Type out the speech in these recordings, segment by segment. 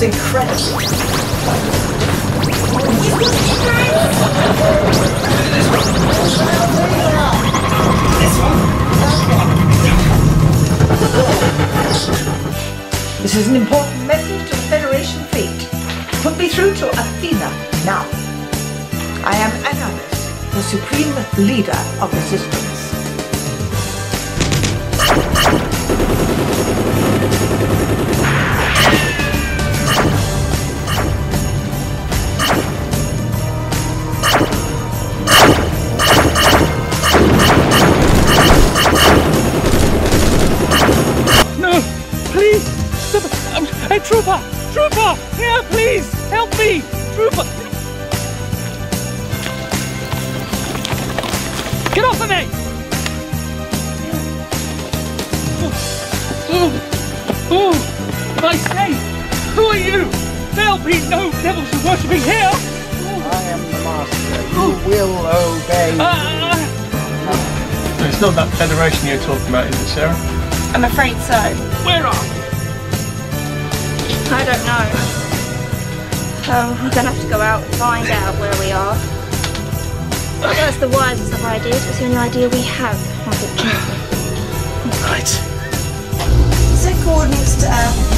incredible. This is an important message to the Federation fleet. Put me through to Athena now. I am Ananus, the supreme leader of resistance. Hey, Trooper! Trooper! Here, please! Help me! Trooper! Get off of me! I say! Who are you? There'll be no devils worshipping here! I am the master. You will obey. It's not that Federation you're talking about, is it, Sarah? I'm afraid so. Where are I don't know. We're gonna have to go out and find out where we are. That's the wisest of ideas, but it's the only idea we have, unfortunately. Right. Set coordinates to Earth.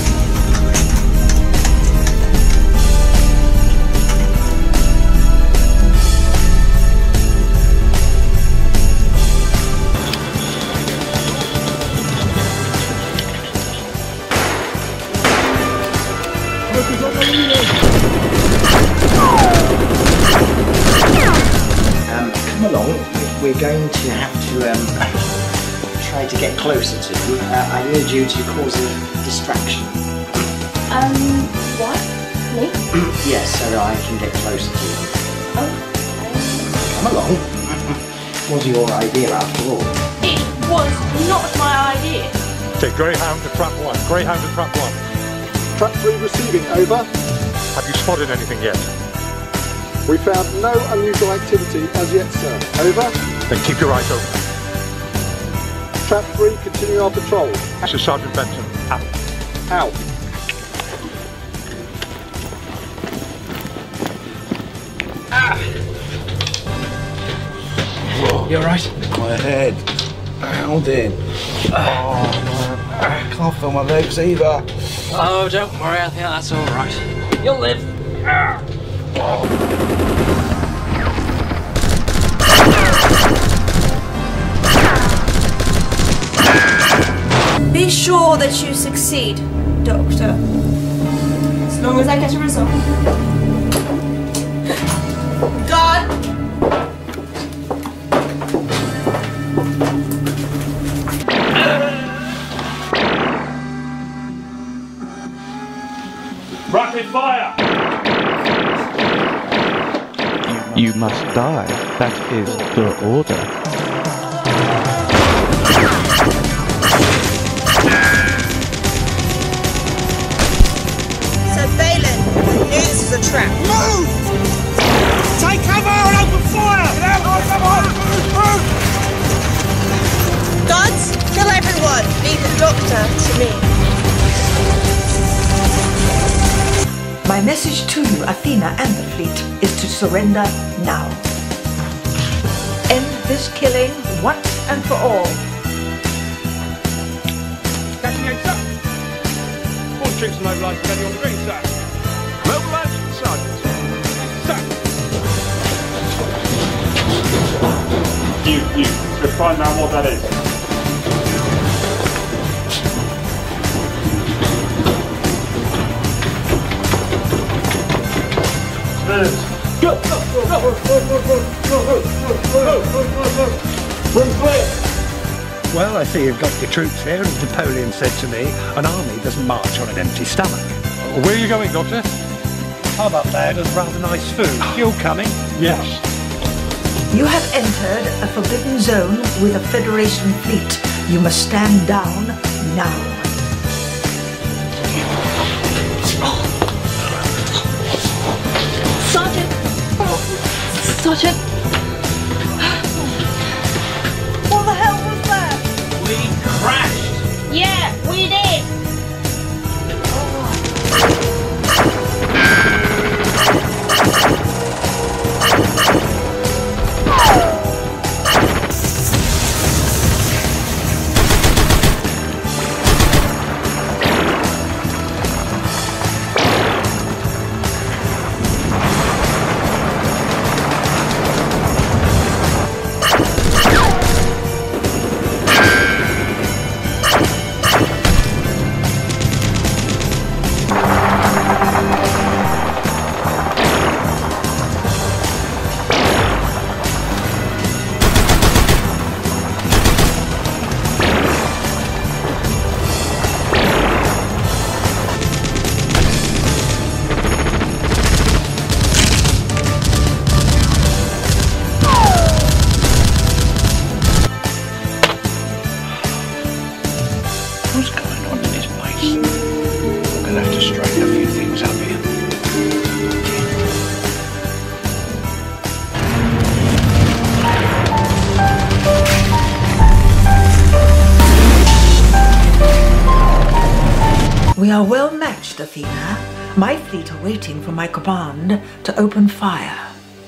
Come along. We're going to have to try to get closer to you. I need you to cause a distraction. What? Me? Yes, so I can get closer to you. Oh. Come along. Was your idea after all? It was not my idea. Okay, Greyhound to trap 1. Greyhound to trap 1. Trap 3 receiving, over. Have you spotted anything yet? We found no unusual activity as yet, sir. Over. Then keep your eyes open. Trap 3, continue our patrol. This is Sergeant Benson. Out. Out. You alright? My head. Pounding. Oh, man. I can't feel my legs either. Oh, don't worry, I think that's alright. You'll live. Be sure that you succeed, Doctor. As long as I get a result. God! Rapid fire! You must die. That is the order. So, Balin, I knew this was a trap. Move! Take cover and open fire! Gods, kill everyone. Leave the Doctor to me. My message to you, Athena and the fleet, is to surrender now. End this killing once and for all. Catching eggs up. All troops mobilised ready on the green, sir. Mobilised, Sergeant. Sir. You. Let's find out what that is. Go! Well, I see you've got your troops here, and Napoleon said to me, an army doesn't march on an empty stomach. Where are you going, Doctor? I'm up there, there's rather nice food. You coming? Yes. You have entered a forbidden zone with a Federation fleet. You must stand down now. Sergeant! What the hell was that? We crashed! Yeah, we did! are well matched, Athena. My fleet are waiting for my command to open fire.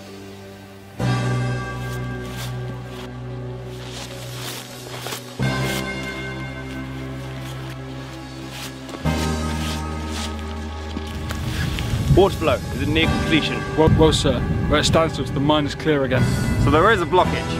Water flow is it near completion? Well, sir. We're at standstill, so the mine is clear again. So there is a blockage.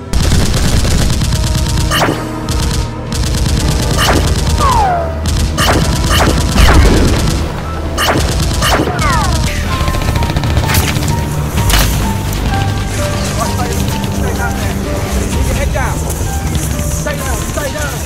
Head down. Stay down. Stay down.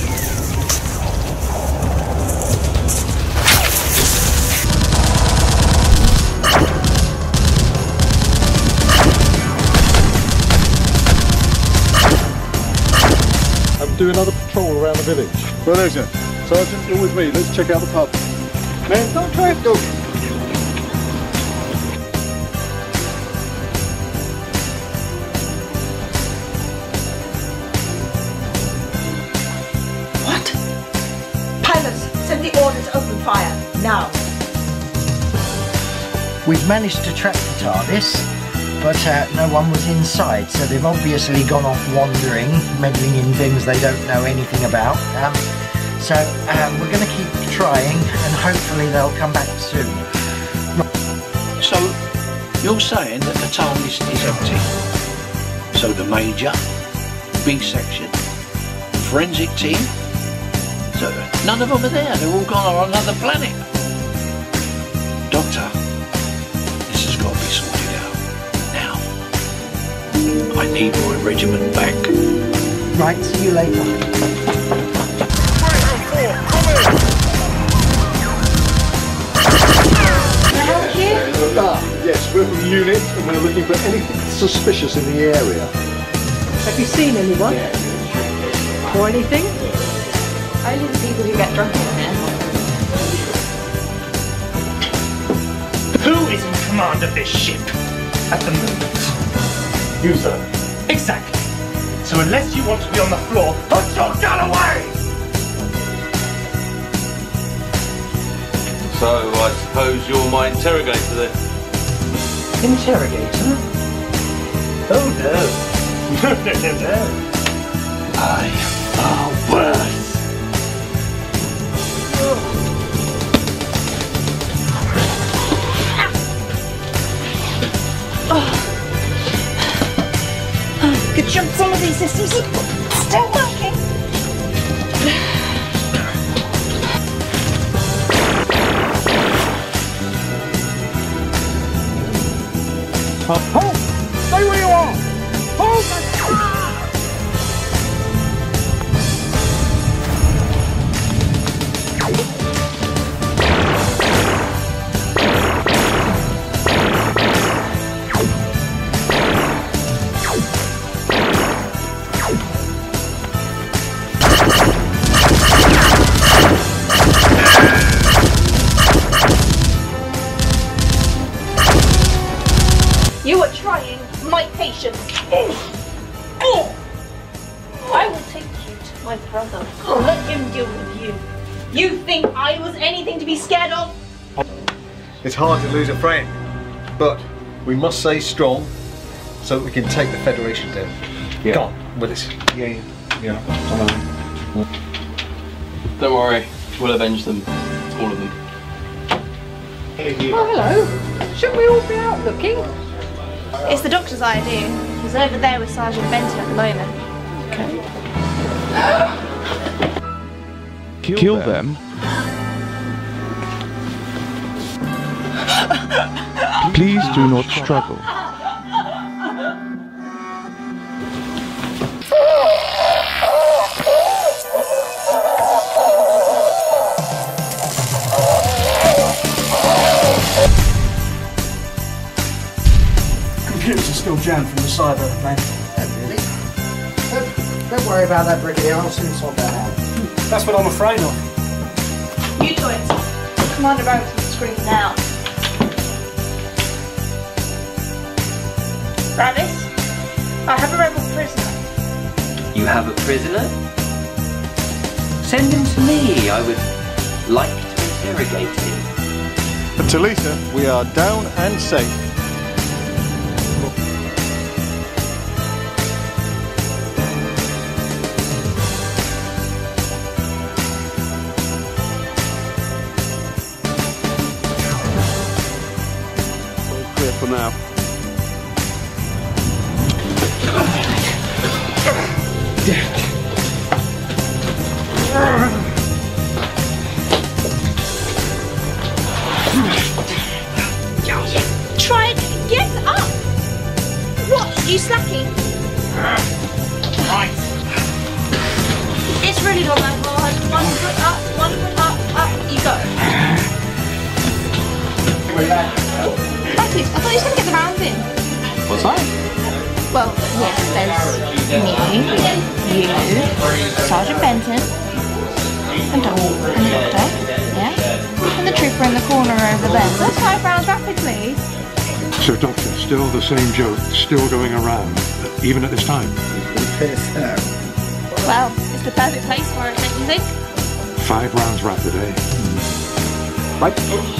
Do another patrol around the village. Well, there's it. Sergeant, you're with me. Let's check out the pub. Man, don't try it, though. What? Pilots, send the order to open fire, now. We've managed to track the TARDIS, but no one was inside, so they've obviously gone off wandering, meddling in things they don't know anything about. So we're going to keep trying, and hopefully they'll come back soon. So, you're saying that the TARDIS is empty? So the Major, B section, forensic team, so none of them are there, they're all gone on another planet. Doctor, this has got to be sorted out. I need my regiment back. Right, see you later. Yes, we're from unit and we're looking for anything suspicious in the area. Have you seen anyone? Or anything? Only the people who get drunk in here. Who is in command of this ship at the moment? You, sir. Exactly. So unless you want to be on the floor, put your gun away! So I suppose you're my interrogator then? Interrogator? Oh no. No. I are worse. Good job, some of these systems are still working. Hold! Stay where you are! Hold! You are trying my patience. I will take you to my brother. I'll let him deal with you. You think I was anything to be scared of? It's hard to lose a friend, but we must stay strong so that we can take the Federation down. Yeah. Come on, with us. Yeah. Don't worry, we'll avenge them. All of them. Oh, hello. Shouldn't we all be out looking? It's the doctor's idea. He's over there with Sergeant Benton at the moment. Okay. Kill them? Please do not struggle. Computers are still jammed from the cyber event. Oh, really? Don't worry about that, Brigadier. I'll soon sort that out. That's what I'm afraid of. You two it. Commander Barrington's screen now. Travis, I have a rebel prisoner. You have a prisoner? Send him to me. I would like to interrogating. Talisa, we are down and safe. All clear for now. Try and get up! What? Are you slacking? Right. It's really not that hard. 1 foot up, 1 foot up, up you go. Matthew, I thought you was going to get the round in. What's that? Well, yes, there's me, you, Sergeant Benton, and the doctor, yeah, and the trooper in the corner over there. So that's 5 rounds rapidly. So, Doctor, still the same joke, still going around, even at this time? Well, it's the perfect place for it, don't you think? 5 rounds rapid, eh? Right.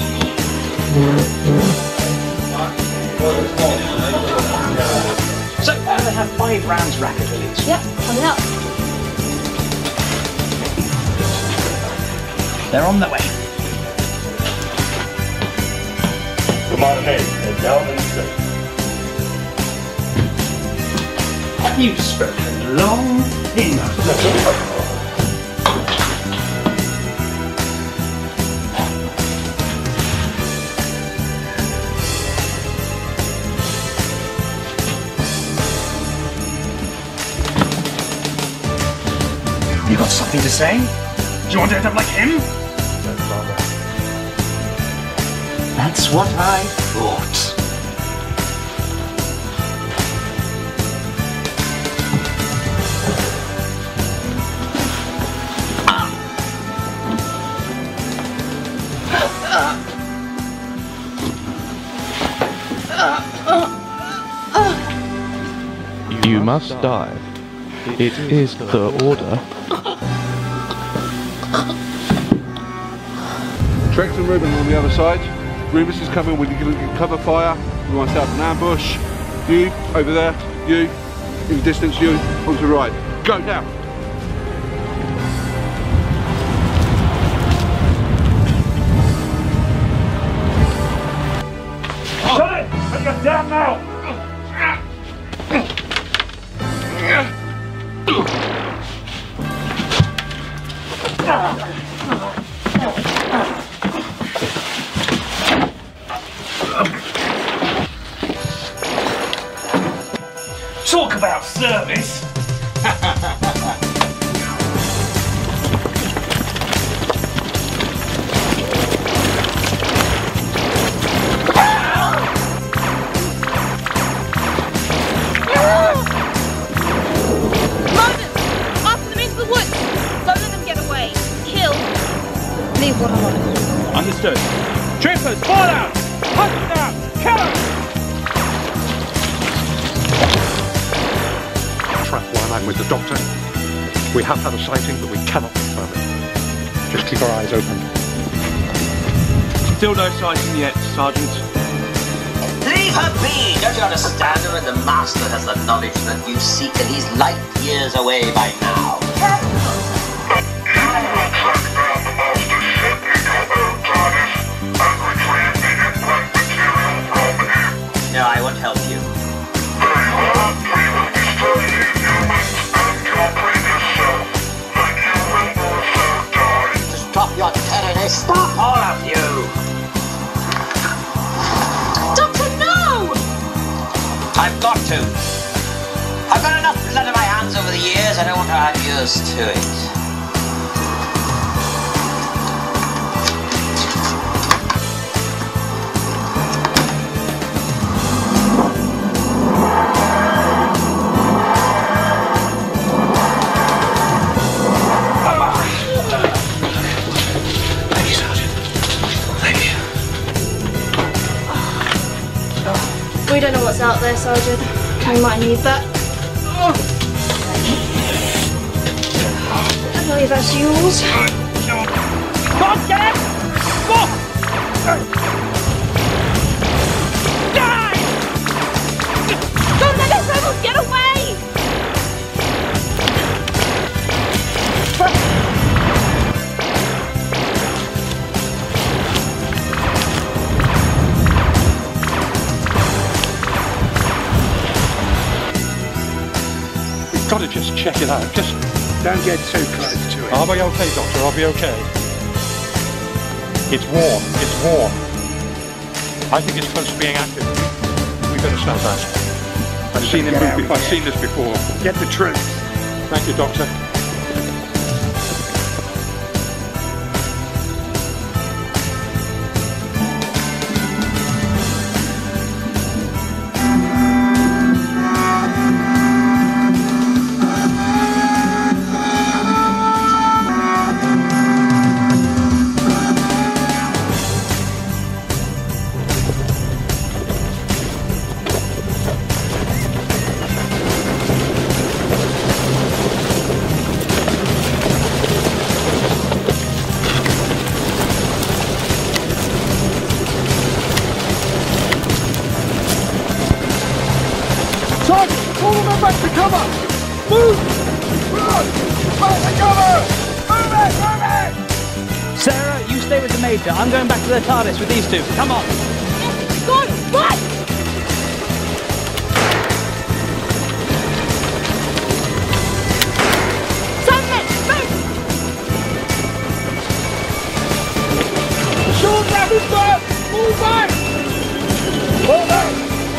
So, they have 5 rounds rapid release? Yep, coming up. They're on their way. Come on ahead, and down and safe. You've spoken long enough. You got something to say? Do you want to end up like him? That's what I thought. You must dive. It is the order. Trex and Ruben on the other side. Remus is coming with cover fire. We want to set up an ambush. You over there. You in the distance. You onto the right. Go now. Shut it! Put your down now! Talk about service! Leave one alone. Understood. Troopers, fall out! Hunt them down! Kill them! Trap 1, I'm with the Doctor. We have had a sighting, but we cannot confirm it. Just keep our eyes open. Still no sighting yet, Sergeant. Leave her be! Don't you understand her? And the Master has the knowledge that you seek, and he's light years away by now. No, I won't help you. Stop your tyranny! Stop, all of you! Doctor, no! I've got to. I've got enough blood on my hands over the years. I don't want to add yours to it. We don't know what's out there, Sergeant. We might need that. I believe that's yours. Come on, get it! Don't let us rebels get away! We've got to just check it out. Just Don't get too close to it. I'll be okay, Doctor. I'll be okay. It's warm. It's warm. I think it's close to being active. We better stand back. I've seen it move before. I've seen this before. Get the truth. Thank you, Doctor. All of them back to cover! Move! Run! Back to cover! Move it! Move it! Sarah, you stay with the Major. I'm going back to the TARDIS with these two. Come on! Go on, run! Sunman, move! Short rapid back! Move back! Hold back!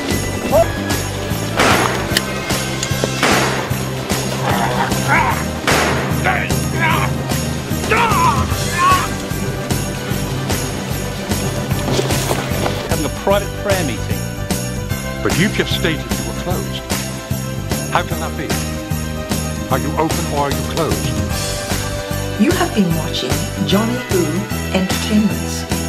Having a private prayer meeting. But you've just stated you were closed. How can that be? Are you open or are you closed? You have been watching Johnny Who Entertainments.